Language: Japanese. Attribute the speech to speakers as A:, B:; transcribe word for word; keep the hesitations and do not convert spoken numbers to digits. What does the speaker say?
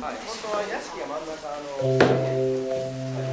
A: はい、本当は屋敷が真ん中あの。